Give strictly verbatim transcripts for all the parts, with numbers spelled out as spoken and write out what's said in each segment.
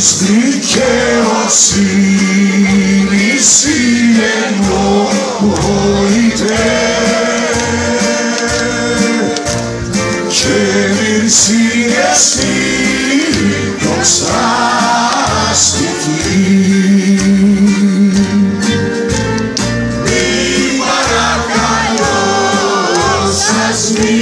δικαιοσύνη συνεννοείται και μυρσίνιαστη δοξαστική. Μη παρακαλώ σας μη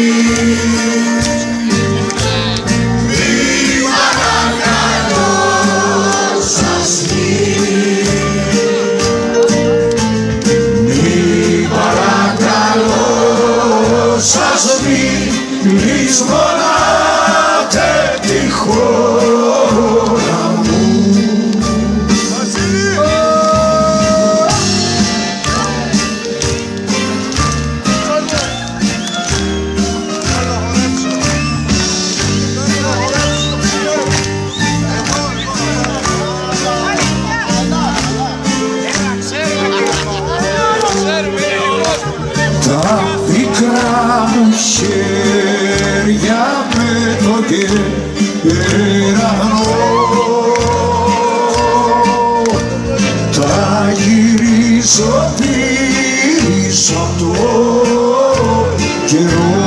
σας μη λησμονάτε τη χώρα μου. Τα πικρά μου χέρια με το κεραυνό τα γυρίζω πίσω απ' το καιρό.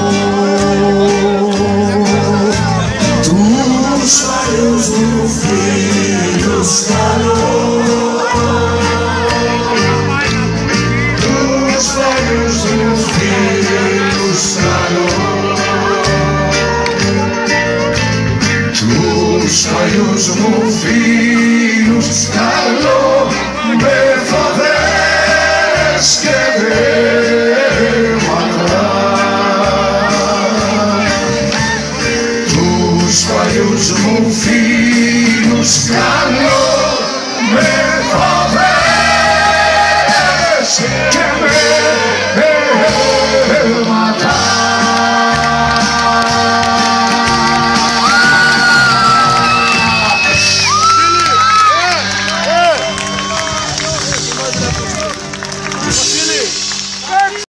Τους παλιούς μου φίλους καλώ, τους παλιούς μου φίλους καλώ, τους παλιούς μου φίλους καλώ, με φοβές και δέματα. Τους παλιούς μου φίλους καλώ,